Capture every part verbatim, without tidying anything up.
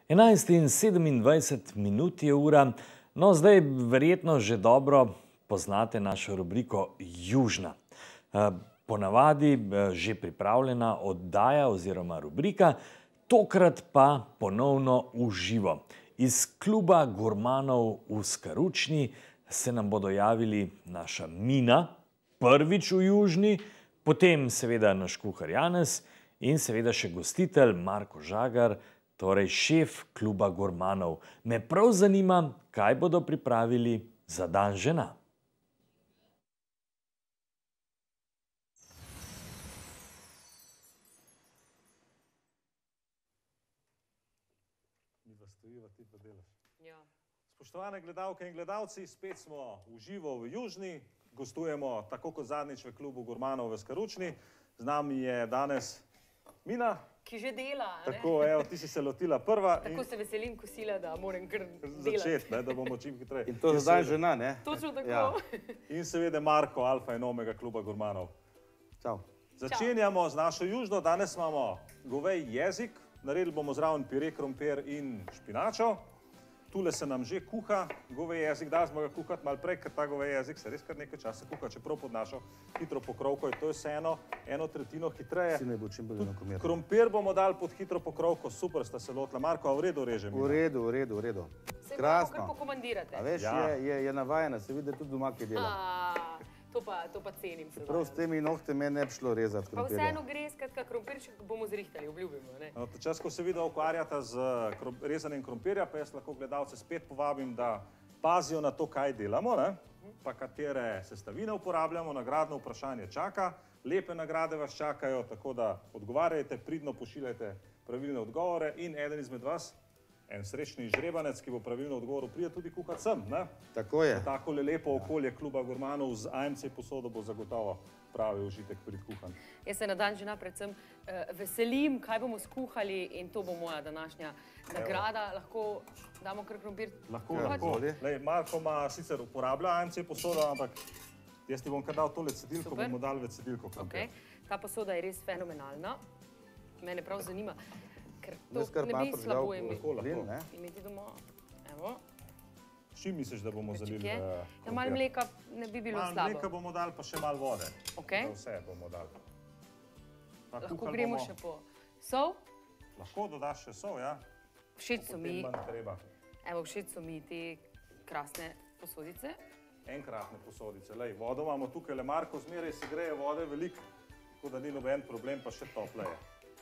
enajst in sedemindvajset minut je ura, no zdaj verjetno že dobro poznate našo rubriko Južna. Ponavadi že pripravljena oddaja oziroma rubrika, tokrat pa ponovno v živo. Iz kluba gurmanov v Skaručni se nam bodo javili naša Mina, prvič v Južni, potem seveda naš kuhar Janez in seveda še gostitelj Marko Žagar, torej šef kluba gurmanov. Me prav zanima, kaj bodo pripravili za dan žena. Spoštovane gledalke in gledalci, spet smo v živo v Južni, gostujemo tako kot zadnjič v klubu gurmanov v Skaručni. Z nami je danes Mina. Ki že dela, ne? Tako, evo, ti si se lotila prva. Tako se veselim kosila, da moram kar delati. Začeti, ne, da bomo čim hitreje. In to za dan žena, ne? Točno tako. Ja. In seveda Marko, alfa in omega kluba gurmanov. Čau. Začenjamo z našo Južno. Danes imamo govej jezik. Naredili bomo zraven pire, krompir in špinačo. Tule se nam že kuha govej jezik, da smo ga kuhati malo prej, ker ta govej jezik se res kar nekaj časa kuha, čeprav pod našo hitro pokrovko je to vseeno eno tretjino hitreje. Si naj bo čim bolj enakomerno. Krompir bomo dali pod hitro pokrovko, super sta se lotila. Marko, a v redu reže? V redu, v redu, v redu. Se lahko kar pokomandirate. A veš, je navajena, se vidi, da tudi doma kaj dela. To pa cenim se. Prav s temi nohte meni ne bi šlo rezati krompirja. Pa vseeno gre, skratka, krompirček bomo zrihtali, obljubimo, ne? Čas, ko se vidva ukvarjata z rezanjem krompirja, pa jaz lahko gledalce spet povabim, da pazijo na to, kaj delamo, ne? Pa katere sestavine uporabljamo, nagradno vprašanje čaka, lepe nagrade vas čakajo, tako da odgovarjajte, pridno pošiljajte pravilne odgovore in eden izmed vas, en srečni žrebanec, ki bo pravilno odgovoril, pride tudi kuhat sem, ne? Tako je. Takole lepo okolje kluba gurmanov z A M C posodo bo zagotovo pravi užitek pred kuhanj. Jaz se na dan žena predvsem veselim, kaj bomo skuhali in to bo moja današnja nagrada. Lahko damo kar krompir kuhati? Lahko, lahko. Lej, Marko ima sicer uporablja A M C posodo, ampak jaz ti bom kar dal tole cedilko, bomo dali v cedilko krompir. Ta posoda je res fenomenalna. Mene prav zanima. Ker to ne bi slabo imeti doma. Evo. S čim misliš, da bomo zalili krompir? Malo mleka ne bi bilo slabo. Malo mleka bomo dali, pa še malo vode. Ok. Vse bomo dali. Lahko gremo še po sol? Lahko dodaš še sol, ja. Všeč so mi, evo, všeč so mi te krasne posodice. Enkratne posodice. Lej, vodo imamo tukaj, le Marko, zmeraj se greje vode veliko, tako da ni noben problem, pa še topleje.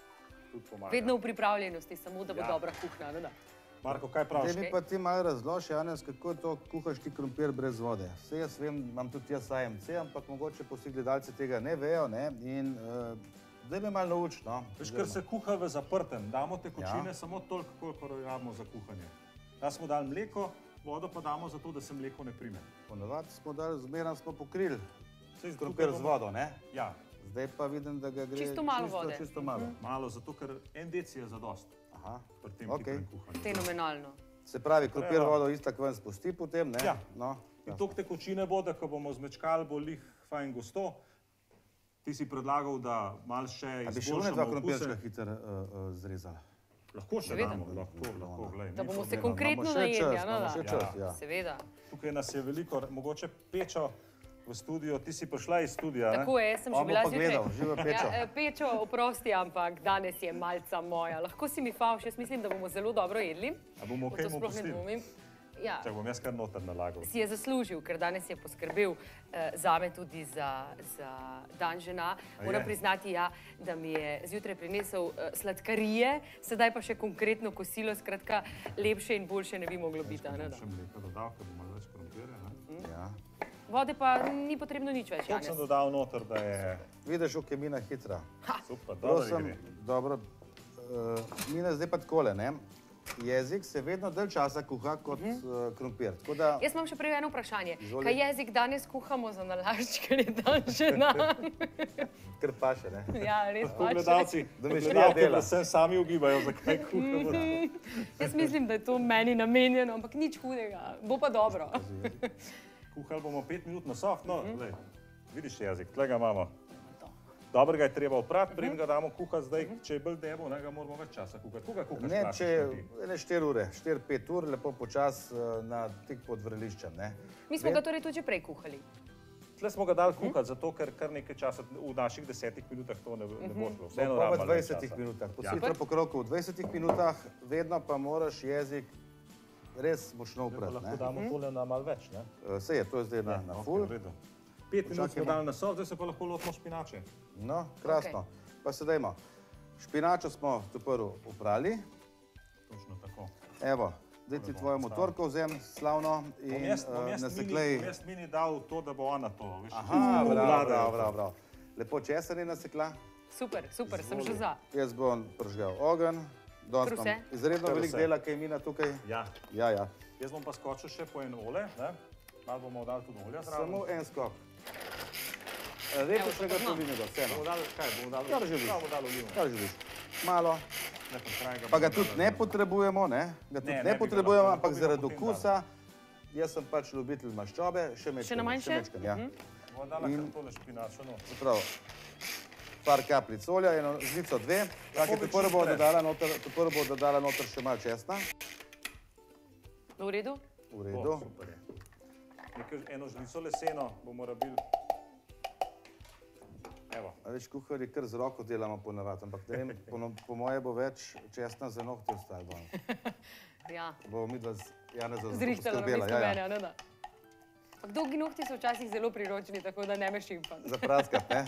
Vedno v pripravljenosti, samo da bo dobra kuhna, ne da? Marko, kaj praviš? Zdaj mi pa ti malo razloži, Janez, kako to kuhaš ti krompir brez vode. Vse jaz vem, imam tudi jaz A M C, ampak mogoče pa vsi gledalci tega ne vejo, ne, in zdaj me malo nauči, no. Veš, ker se kuha v zaprtem, damo tekočine samo toliko, koliko rabimo za kuhanje. Da smo dali mleko, vodo pa damo zato, da se mleko ne prime. Ponavadi smo dali, zmeraj smo pokrili krompir z vodo, ne? Ja. Zdaj pa vidim, da ga gre čisto malo vode. Čisto malo. Malo, zato ker en deci je zadost. Aha, okej. Fenomenalno. Se pravi, krompir vodo istak ven spusti potem, ne? Ja. In toliko tekočine bo, da ko bomo zmečkali, bo lih fajn gosto. Ti si predlagal, da malo še izboljšamo okuse. A bi še one dva krompirčka hiter zrezala? Lahko še damo, lahko, lahko, glej. Da bomo se konkretno najedli, ja, no da? Seveda. Tukaj nas je veliko, mogoče Pečo v studio, ti si prišla iz studija, ne? Tako je, jaz sem že bila zjutraj. On bo pa gledal, živa Pečo. Pečo, oprosti, ampak danes je malca moja. Lahko si mi favš, jaz mislim, da bomo zelo dobro jedli. A bomo kaj mu pustili? Čak bom jaz kar noter nalagal. Si je zaslužil, ker danes je poskrbel zame tudi za dan žena. Moram priznati, ja, da mi je zjutraj prinesel sladkarije, sedaj pa še konkretno kosilo, skratka, lepše in boljše ne bi moglo biti. Še mleka dodal, ker bo malo več krompirja, ne? Ja. Vode pa ni potrebno nič več, Janez. Kot sem dodal noter, da je... Vidiš, ok, Mina hitra. Super, dobro gre. Dobro. Mina, zdaj pa takole, ne? Jezik se vedno dalj časa kuha kot krompir. Jaz imam še prej eno vprašanje. Kaj jezik danes kuhamo za nalašč, ker je dan žena? Ker paše, ne? Ja, res paše. Gledalci, gledalke da se sami ugibajo, zakaj kuhamo. Jaz mislim, da je to meni namenjeno, ampak nič hudega. Bo pa dobro. Kuhali bomo pet minut na soft, no, vidiš jezik, tle ga imamo. Dobro ga je treba oprati, preden ga damo kuhati zdaj, če je bolj debel, ga moramo več časa kuhati. Koga kuhaš Ne, klasično če ti? ne štiri ure, štiri, pet ur, lepo počas na tik pod vreliščem, ne. Mi smo ga torej tudi že prej kuhali. Tle smo ga dali kuhati, zato ker kar nekaj časa v naših desetih minutah to ne bo šlo. Vseeno Pa v rabimo več dvajsetih časa. minutah, po hitro pokroku v dvajsetih minutah, vedno pa moraš jezik res močno Pa uprati, lahko ne. damo tole na malo več, ne? Saj je, to je zdaj na na Ok, full. v redu. Pet minut smo Počakajmo. dali na sol, zdaj se pa lahko lotimo špinače. No, krasno. Pa se dajmo. Špinačo smo to prvo uprali. Točno tako. Evo, zdaj ti tvojo motorko vzem slavno Bom in jaz, bom eh, jaz mini, naseklej. bom jaz mini dal to, da bo ona to, veš. Aha, bravo, Vladajo bravo, to. bravo, bravo. Lepo česen je nasekla. Super, super, sem že za. Jaz bom prižgal ogenj. Danes Kar imam vse? izredno Kar veliko vse. dela, kaj mina tukaj. Ja, Ja, ja. jaz bom pa skočil še po eno ole, ne? Malo bomo dali tudi olja zraven. Samo en skok. Letošnjega tako, no. tolinega, vseeno. Bomo dali, kaj, bomo dali? Kar želiš. Ja, bomo dali olivo. Kar želiš. Malo. Ne, pa kraj Pa ga bomo tudi dali ne olivo. potrebujemo, ne? Ga tudi Ne, ne ne bi ga potrebujemo, lahko, ampak lahko bi ga zaradi potem okusa. Jaz sem pač ljubitelj maščobe, še mečkan. Še na manjše? mečkan, ja. Bomo dali In- kar tole špinačo, no. Se pravi, par kapljic olja, eno žlico, dve. Tako, bi te prvo čist bo pred. dodala noter, te prvo bo dodala noter še malo česna. V redu? V O, redu. super je. Nekaj, eno žlico leseno bomo rabili. Evo. A več kuharji kar z roko delamo ponavadi, ampak ne vem, po, no- po moje bo več česna za nohte ostalo danes. Ja, Bo midva z Janeza zrihtala na poskrbela, mesto ja, mene, ja. ne da. Ampak dolgi nohti so včasih zelo priročni, tako da ne me šimpam. Za praskat, ne?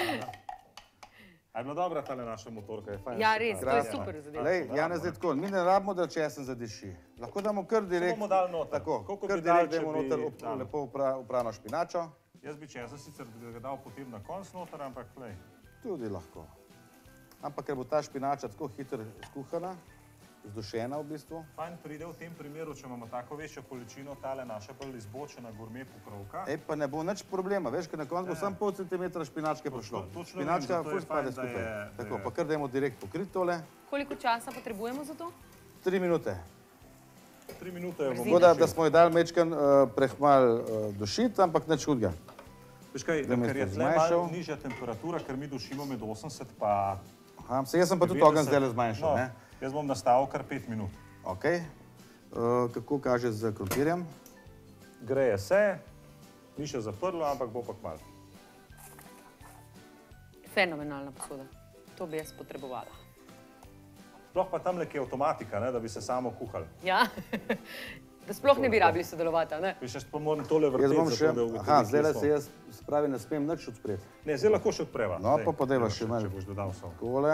A je bila dobra tale naša motorka, je fajn. Ja, se res, pravi. to je Krasno. super zadeva. Lej, Janez, zdaj tako, mi ne rabimo, da česen zadiši. Lahko damo kar direkt. bomo dali noter. Tako, Koliko kar bi dali, direkt če damo bi noter op- dali? lepo upra- uprano špinačo. Jaz bi česa sicer bi ga dal potem na konc noter, ampak glej. Tudi lahko. Ampak ker bo ta špinača tako hitro skuhana, zdušena v bistvu. Fajn pride v tem primeru, če imamo tako večjo količino, tale naša bolj izbočena gurme pokrovka. Ej, pa ne bo nič problema, veš, ker na koncu bo samo pol centimetra špinačke prišlo. točno vem, Špinačka zato je ful spade fajn, da skupaj. je- da Tako, je- pa kar dajmo direkt pokrit tole. Koliko časa potrebujemo za to? Tri minute. Tri minute jo bomo Tako da, da dušili. smo jo dali mečkan uh, prehmal uh, dušiti, ampak nič hudega. Veš kaj, Da me ker je to tle malo zmanjšal. nižja temperatura, ker mi dušimo med osemdeset pa Aha, se jaz sem pa tudi devetdeset. ogenj zdaj zmanjšal, No, ne? jaz bom nastavil kar pet minut. Ok. Uh, kako kaže z krompirjem? Greje se, ni še zaprlo, ampak bo pa kmalu. Fenomenalna posoda. To bi jaz potrebovala. Sploh pa tamle, ki je avtomatika, ne, da bi se samo kuhali. Ja, da sploh ne bi rabili sodelovati, a ne? Veš, jaz pa moram tole Jaz vrteti, bom še, zato da ugotovim, aha, kje zdaj so. se jaz, se pravi, ne smem nič odpreti. Ne, zdaj lahko še odpreva. No, Zdaj, pa podeva evo, še malo. Če boš dodal sol. Takole.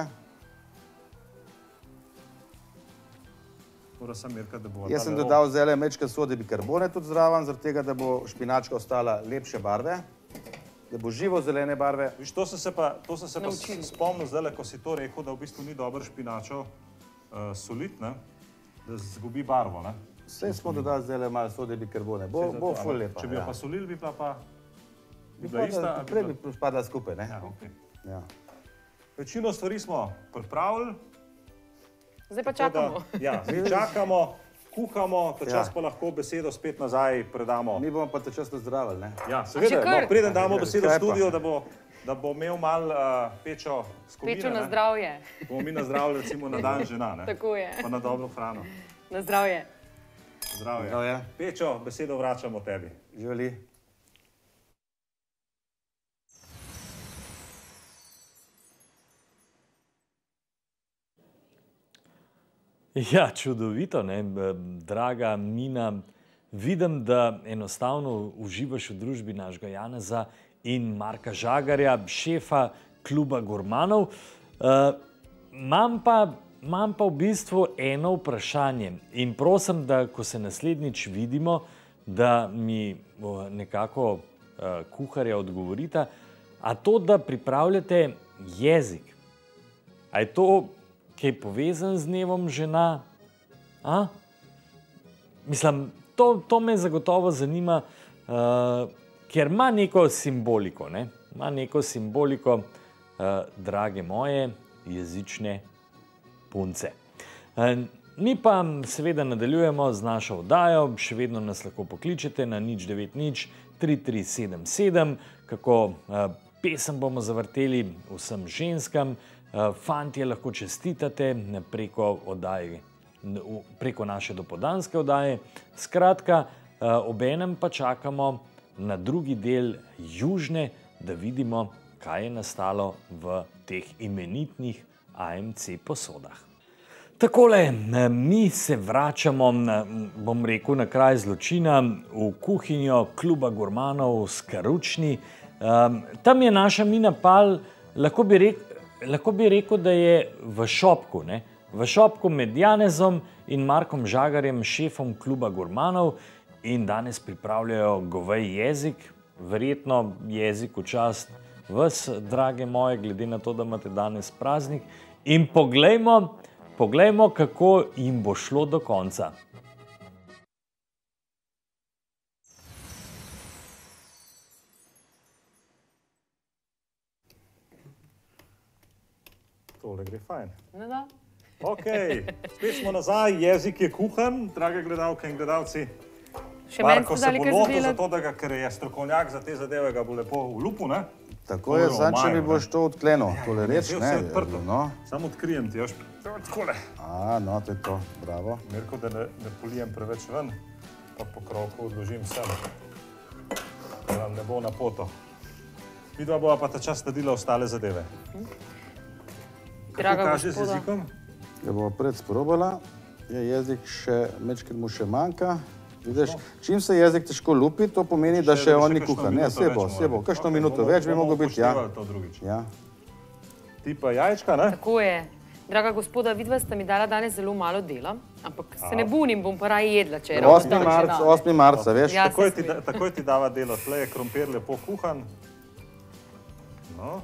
Mora sem merkati, da bo Jaz sem tale dodal zdaj mečkan sode bikarbone tudi zraven, zaradi tega, da bo špinačka ostala lepše barve, da bo živo zelene barve. Viš, to sem se pa, to sem se pa Naučili. spomnil zdaj, ko si to rekel, da v bistvu ni dobro špinačo uh, soliti, ne? Da zgubi barvo. Ne? Vse smo dodali zdaj malo sode bikarbone, bo, Saj zato, bo ful ampak lepa. Če bi jo ja. pa solili, bi bila pa bi Bi bila ista. padla- a bi Prej bila- bi spadla skupaj, ne? Ja, okej. Ja. Večino stvari smo pripravili. Zdaj pa tako da- čakamo. Ja, zdaj čakamo, kuhamo, ta čas Ja. pa lahko besedo spet nazaj predamo. Mi bomo pa te čas nazdravili, ne? Ja, že seveda, kar? no, preden damo besedo v Kaj pa? studio, da bo, da bo imel malo uh, pečo skovine. Pečo na ne. zdravje. Bomo mi nazdravili recimo na dan žena, ne? Tako je. Pa na dobro hrano. Na zdravje. Zdravje. Zdravje. Pečo, besedo vračamo tebi. Živeli. Ja, čudovito, ne, B- draga Mina. Vidim, da enostavno uživaš v družbi našega Janeza in Marka Žagarja, šefa kluba gurmanov. Uh, imam pa, imam pa v bistvu eno vprašanje in prosim, da ko se naslednjič vidimo, da mi uh, nekako uh, kuharja odgovorita, a to, da pripravljate jezik, a je to kaj povezan z dnevom žena? A? Mislim, to, to me zagotovo zanima, uh, ker ima neko simboliko, ne? Ima neko simboliko, uh, drage moje jezične punce. Uh, mi pa seveda nadaljujemo z našo oddajo, še vedno nas lahko pokličete na nič devet nič tri tri sedem sedem, kako uh, pesem bomo zavrteli vsem ženskam, fantje lahko čestitate preko oddaje, preko naše dopoldanske oddaje. Skratka, obenem pa čakamo na drugi del Južne, da vidimo, kaj je nastalo v teh imenitnih A M C posodah. Takole, mi se vračamo, bom rekel, na kraj zločina, v kuhinjo Kluba gurmanov s Karučni. Tam je naša Mina Pal, lahko bi rekel, lahko bi rekel, da je v šopku, ne? V šopku med Janezom in Markom Žagarjem, šefom Kluba gurmanov, in danes pripravljajo goveji jezik, verjetno jezik v čast vas, drage moje, glede na to, da imate danes praznik. In poglejmo, poglejmo, kako jim bo šlo do konca. Tole gre fajn. No, da. Ok, spet smo nazaj, jezik je kuhan, drage gledalke in gledalci. Še meni Marko ste se dali bo kaj lotil zadelati? zato, da ga, ker je strokovnjak za te zadeve, ga bo lepo v lupu, ne? Tako je, sam če mi boš to odklenil, tole reč, Vse ne? je odprto. No. Samo odkrijem ti, još. Takole. A, no, to je to, bravo. Mirko, da ne, ne polijem preveč ven, pa pokrovko odložim sem, da nam ne bo na poto. Vidva bova pa ta čas naredila ostale zadeve. Kako Draga kaže z gospoda. jezikom? Ja bomo pred sprobala, je jezik še, mečkrat mu še manjka. Vidiš, čim se jezik težko lupi, to pomeni, da še on ni kuhan. Ne, se bo, se bo, kakšno minuto več bi mogel biti, ja. Bomo upoštevali to drugič. Ja. Ti pa jajčka, ne? Tako je. Draga gospoda, vidva sta mi dala danes zelo malo dela, ampak se ne bunim, bom pa raje jedla, če je ravno osmi tako marca, žena, ne. osmi marca, veš? Ja, Takoj se ti, smej. da, takoj ti dava delo, tle je krompir lepo kuhan. No.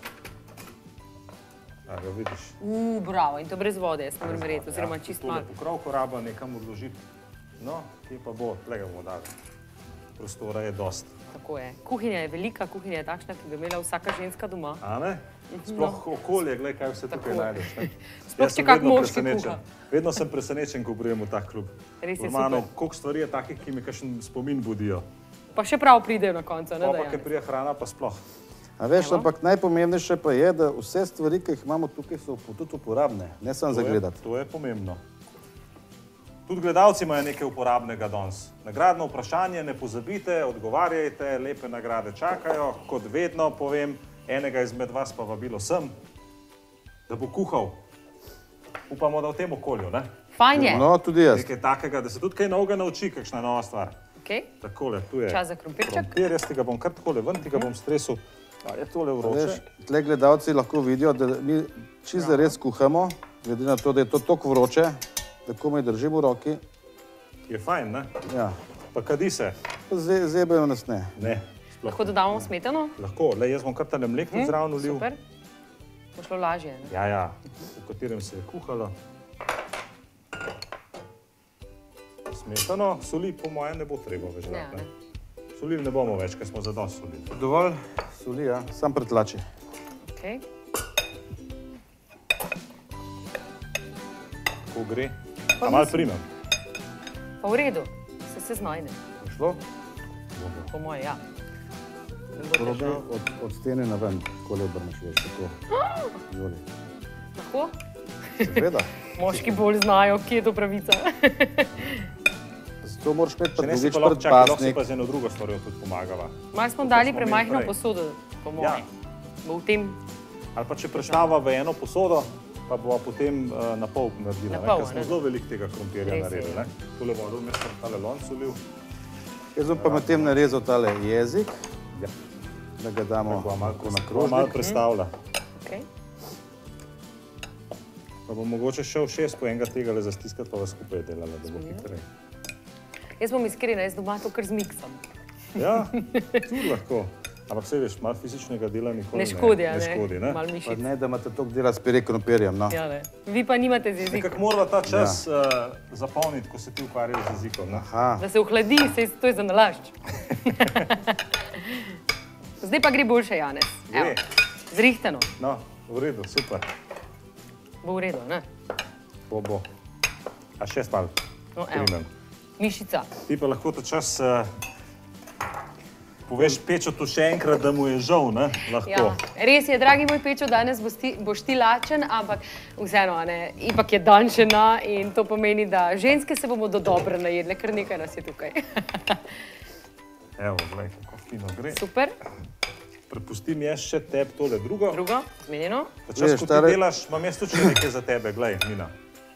A ga vidiš. U, bravo, in to brez vode, jaz ne morem verjeti, oziroma čist Tole malo. pokrovko raba nekam odložiti. No, kje pa bo, tle ga bomo dali. Prostora je dost. Tako je. Kuhinja je velika, kuhinja je takšna, ki bi imela vsaka ženska doma. A ne? Sploh okolje, glej, kaj vse tukaj Tako. najdeš. Ne? Sploh, Jaz če sem kak vedno moški presenečen. kuha. Vedno sem presenečen, ko pridem v tak klub. Res je Normalno, super. koliko stvari je takih, ki mi kakšen spomin budijo. Pa še prav pridejo na koncu, ne Pa da pa, ker je. prije hrana, pa sploh. A veš, Evo. ampak najpomembnejše pa je, da vse stvari, ki jih imamo tukaj, so tudi uporabne, ne samo za To je- gledati. To je pomembno. Tudi gledalci imajo nekaj uporabnega danes. Nagradno vprašanje, ne pozabite, odgovarjajte, lepe nagrade čakajo. Kot vedno povem, enega izmed vas pa vabilo sem, da bo kuhal. Upamo, da v tem okolju, ne? Fajn je. No, tudi jaz. Nekaj takega, da se tudi kaj novega nauči, kakšna nova stvar. Okej. Takole, tu je Čas za krompirček. krompir, jaz ti ga bom kar takole ven, ti ga bom stresel. A je tole Veš, vroče? tle gledalci lahko vidijo, da mi čisto zares kuhamo, glede na to, da je to toliko vroče, da komaj držimo v roki. Je fajn, ne? Ja, Pa kadi se? pa ze- zebejo nas ne. Ne, sploh. Lahko dodamo smetano? Lahko, le jaz bom kar tale mlek tudi zraven ulil. Super. Bo šlo lažje, ne? Ja, ja, v katerem se je kuhalo. Smetano, soli po mojem ne bo treba več Ne, dati. ne. Ne. Solili ne bomo več, ker smo zadosti solili. Dovolj soli, ja, sam pretlači. Okej. Ko gre, a malo primem. Pa v redu, se se znajde. Šlo? Po moje, ja. Ne bo Probi težav. od, od stene na ven, takole obrneš, veš, tako. Izvoli. Lahko? Seveda. Moški bolj znajo, kje je to pravica. Zato moraš imeti pa Če ne si drugič pa lahko čakaj, lahko si predpasnik. pa z eno drugo stvarjo tudi pomagava. Malo smo To dali smo premajhno imeli prej. posodo, po Ja. moje. Bo v tem, Ali pa če prestava v eno posodo, pa bova potem uh, na pol naredila, Na ne? pol, Ker smo ne? zelo veliko tega krompirja Res je. naredili. Ne? Tole vodo vmes sem tale lonc ulil. Jaz bom pa medtem narezal tale jezik, Ja. da ga damo Bova malo tako na bova malo krožnik. prestavila. okej. Pa bom mogoče šel šest po enega tega le zastiskati, pa vas skupaj delala, da bo hitreje. Jaz bom iskrena, jaz doma to kar zmiksam. Ja, tudi lahko. Ampak saj veš, malo fizičnega dela nikoli Ne škodi, a ne. ne? Ne škodi, ne? Malo Pa mišic. ne, da imate toliko dela s pire krompirjem, no. Ja, ne. Vi pa nimate z jezikom. Nekako morava ta čas uh, zapolniti, ko se ti ukvarjaš z jezikom. Ne? Aha, Da se ohladi, saj to je za nalašč. Zdaj pa gre boljše, Janez. Evo, Gre. zrihtano. No, v redu, super. Bo v redu, ne? Bo, bo. A šest malo No, evo. primem. Mišica. Ti pa lahko ta čas uh, Poveš Pečotu še enkrat, da mu je žal, ne? Lahko. Ja, res je, dragi moj Pečo, danes boš ti, boš ti lačen, ampak vseeno, ne, ipak je dan žena in to pomeni, da ženske se bomo do dobro najedle, kar nekaj nas je tukaj. Evo, glej, kako fino gre. Super. Prepustim jaz še tebi tole drugo. Drugo, zmenjeno. Pa čas, ko ti delaš, imam jaz tudi še nekaj za tebe, glej, Mina.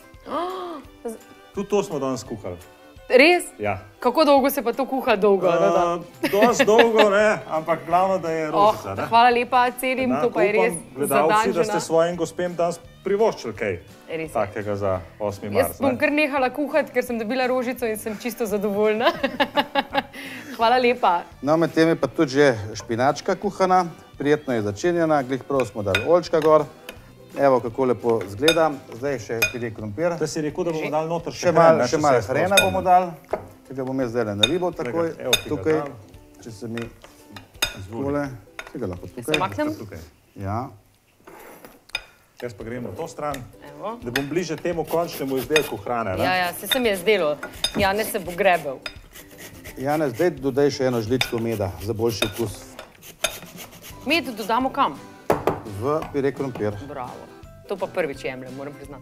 Tudi to smo danes kuhali. Res? Ja. Kako dolgo se pa to kuha dolgo? Uh, dosti dolgo, ne, ampak glavno, da je rožica. Oh, hvala lepa, celim, to pa je res za dan žena. Da ste svojim gospem danes privoščili kaj takega za osmi mars. Jaz bom kar nehala kuhati, ker sem dobila rožico in sem čisto zadovoljna. Hvala lepa. No, med tem je pa tudi že špinačka kuhana, prijetno je začenjena, glih prav smo dali oljčka gor. Evo, kako lepo zgleda. Zdaj še pire krompir. Da si rekel, da bomo dali noter še hren. Še malo hrena bomo dali, ki ga bom jaz zdaj naribal takoj. Tukaj, če se mi tole, ki ga lahko tukaj. Se maknem? Ja. Jaz pa grem na to stran, da bom bliže temu končnemu izdelku hrane. Ja, ja, se sem je zdelo. Janez se bo grebel. Janez, zdaj dodaj še eno žličko meda za boljši okus. Med dodamo kam? V pire krompir. Bravo. To pa prvič jemljem, moram priznati.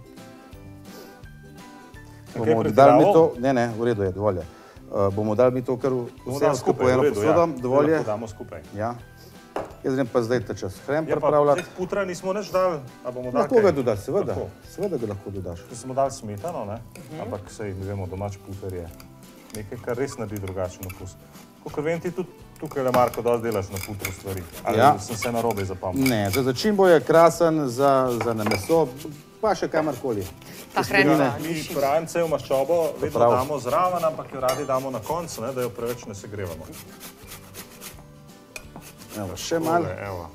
Bomo dali mi to, ne, ne, v redu je, dovolj je. Bomo dali mi to kar vse skupaj, eno posodo, dovolj je. Lahko damo skupaj. Ja. Jaz grem pa zdaj ta čas hren pripravljati. Ja, pa putra nismo nič dali, a bomo dali kaj? Lahko ga dodaš, seveda. Seveda ga lahko dodaš. Če smo dali smetano, ne, ampak sej, ne vemo, domač puter je nekaj, kar res naredi drugačen okus. Kakor vem, ti tudi tukaj, Marko, dosti delaš na putru stvari. Ali sem se narobe zapomnil? Ne, za začimbo je krasen, za na meso, pa še kamarkoli. Ta hrena. Mi francev maščobo vedno damo zraven, ampak jo radi damo na koncu, da jo preveč ne segrevamo. Evo, še malo. Evo.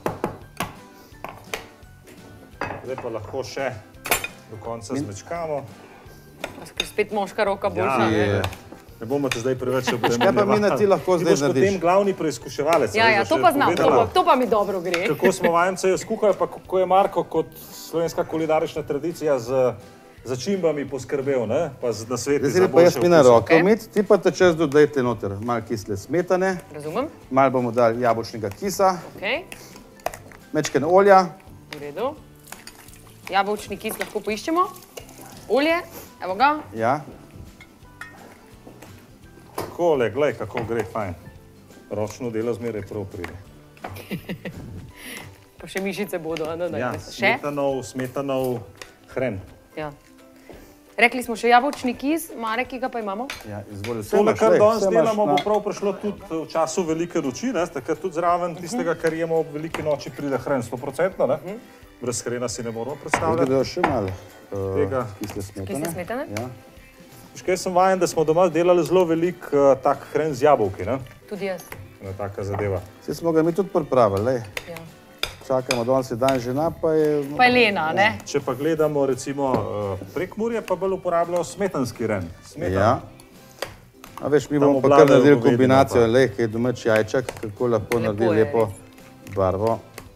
Zdaj pa lahko še do konca zmečkamo. Spet moška roka boljša, ne? Ne bomo te zdaj preveč obremenjevali. Kaj pa Mina ti lahko zdaj narediš? Ti boš potem glavni preizkuševalec. Ja, ja, to pa znam, to pa mi dobro gre. Kako smo vajence jo skuhali, pa kako je Marko kot slovenska kulinarična tradicija z začimbami poskrbel, ne? Pa na sveti za boljše okuse. Zdaj pa jaz Mina roko umit, ti pa te čas dodajte noter malo kisle smetane. Razumem. Malo bomo dali jabolčnega kisa. Ok. Mečken olja. V redu. Jabolčni kis lahko poiščemo. Olje, evo ga. Ja. Takole, glej, kako gre, fajn. Ročno delo zmeraj prav pride. Pa še mišice bodo, ne? Ja, smetanov, smetanov hren. Ja. Rekli smo še jabolčni kis, Marek, ki ga pa imamo? Ja, izvolj. Tole, kar danes delamo, bo prav prišlo tudi v času velike noči, ne? Takrat tudi zraven tistega, kar jemo ob veliki noči, pride hren sto procentno, ne? Brez hrena si ne moramo predstavljati. Zdaj še malo kisle smetane. Kisle smetane? Ja. Škaj sem vajen, da smo doma delali zelo velik tak hren z jabolki, ne? Tudi jaz. Ena taka zadeva. Vse smo ga mi tudi pripravili, lej. Ja. Čakamo, danes je dan žena, pa je... Pa je Lena, ne? Če pa gledamo, recimo, Prekmurje, pa bolj uporabljajo smetanski ren. Ja. A veš, mi bomo pa kar naredili kombinacijo, lej, kaj je domač jajček, kako lahko naredi lepo barvo.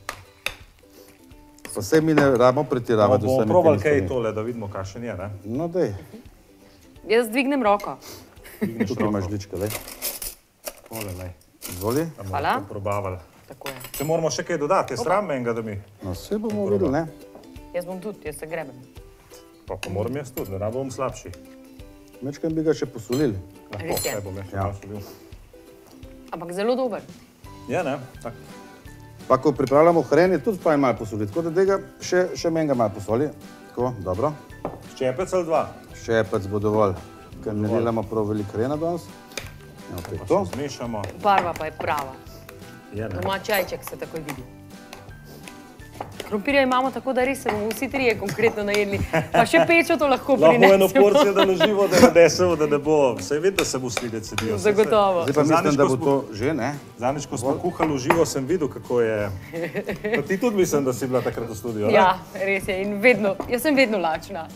Pa vse mi ne rabimo pretiravati. Bomo probali kaj tole, da vidimo, kakšen je, ne? No, dej. Jaz dvignem roko. Tukaj imaš žličke, lej. Tole, lej. Izvoli. Hvala. Probavali. Tako je. Če moramo še kaj dodati, je sram menga, da mi... No, vse bomo videli, ne? Jaz bom tudi, jaz se grebem. Pa pa moram jaz tudi, da ne bom slabši. Mečkaj bi ga še posolili. Lahko, kaj bom jaz še posolil. Ampak zelo dober. Ja, ne? Tak. Pa ko pripravljamo hren, je tudi fajn malo posoliti, tako da tega še menga malo posoli. Tako, dobro. Ščepec ali dva? Ščepec bo dovolj, ker ne delamo prav veliko hrena danes. Evo, to je to. Pa še zmešamo. Barva pa je prava. Je, ne? Doma čajček se takoj vidi. Krompirja imamo tako, da res se bomo vsi trije konkretno najedli. Pa še pečo to lahko prinesemo. Lahko eno porcijo, da naživo, da nadesemo, da ne bo. Vse ved, da se bo svi decedijo. Zagotovo. Zdaj pa mislim, da bo to že, ne? Zanič, ko smo kuhali v živo, sem videl, kako je. Pa ti tudi mislim, da si bila takrat v studiu, ne? Ja, res je. In vedno, jaz sem vedno lačna.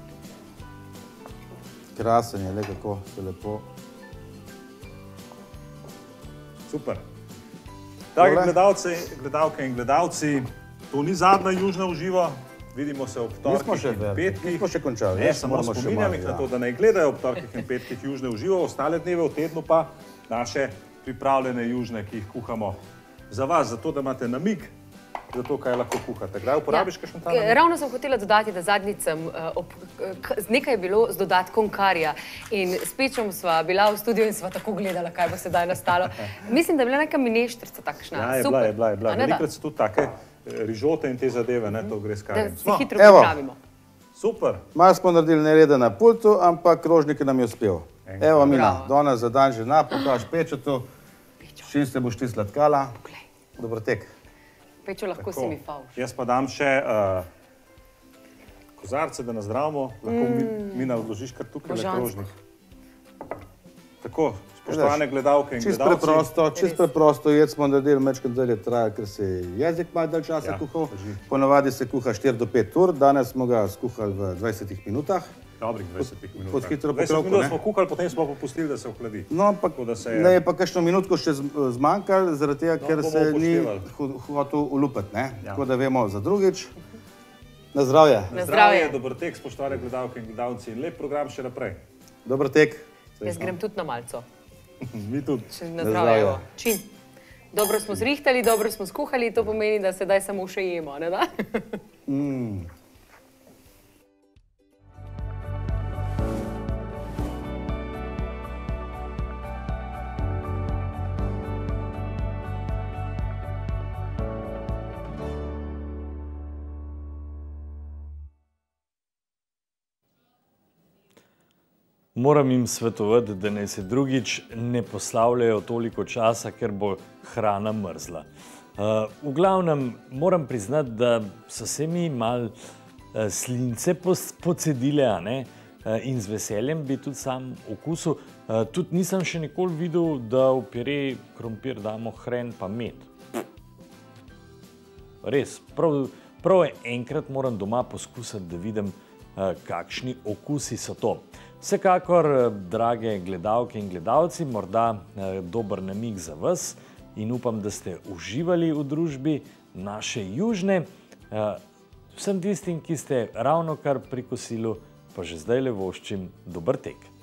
Krasen je, le kako se lepo. Super. Dragi gledalci, gledalke in gledalci, to ni zadnja južna v živo. Vidimo se ob torkih in petkih. Nismo še končali. Ne, samo spominjam jih na to, da ne gledajo ob torkih in petkih južne v živo, ostale dneve v tednu pa naše pripravljene južne, ki jih kuhamo za vas, zato da imate namig, za to, kaj lahko kuhate. Kdaj uporabiš kakšen ta namig? Ravno sem hotela dodati, da zadnjič sem, nekaj je bilo z dodatkom karija in s Pečom sva bila v studiu in sva tako gledala, kaj bo sedaj nastalo. Mislim, da je bila neka mineštrica takšna. Ja, je bila, je bila, je bila. Velikrat so tudi take rižote in te zadeve, ne, to gre s karijem. Da se hitro pripravimo. Super. Malo smo naredili nereda na pultu, ampak krožnik nam je uspel. Evo, Mina, danes za dan žena, pokaž Pečetu, s čim se boš ti sladkala. Dobro tek. Pečo, lahko si mi favš. Jaz pa dam še kozarce, da nazdravimo. Lahko Mina odložiš kar tukaj na krožnik. Tako, spoštovane gledalke in gledalci. Čist preprosto, čist preprosto, jed smo naredili, mečkrat dalje traja, ker se je jezik malo dalj časa kuhal. Ponavadi se kuha štiri do pet ur, danes smo ga skuhali v dvajsetih minutah. Dobrih dvajsetih minutah. Pod hitro dvajset pokrovko, minut ne? smo kuhali, potem smo popustili, da se ohladi. No, ampak ne je pa kakšno minutko še zmanjkalo, zaradi tega, ker se ni hotel ulupati, ne? Tako da vemo za drugič. Na zdravje. Na zdravje, dober tek, spoštovane gledalke in gledalci. In lep program še naprej. Dober tek. Jaz grem tudi na malco. Mi tudi. Na zdravje. Čim. Dobro smo zrihtali, dobro smo skuhali, to pomeni, da sedaj samo še jemo, ne da? Moram jim svetovati, da naj se drugič ne poslavljajo toliko časa, ker bo hrana mrzla. V glavnem, moram priznati, da so se mi malo slince pocedile, a ne? In z veseljem bi tudi sam okusil. Tudi nisem še nikoli videl, da v pire krompir damo hren pa med. Res, prav enkrat moram doma poskusiti, da vidim, kakšni okusi so to. Vsekakor, drage gledalke in gledalci, morda dober namig za vas in upam, da ste uživali v družbi naše južne. Vsem tistim, ki ste ravnokar pri kosilu, pa že zdajle voščim dober tek.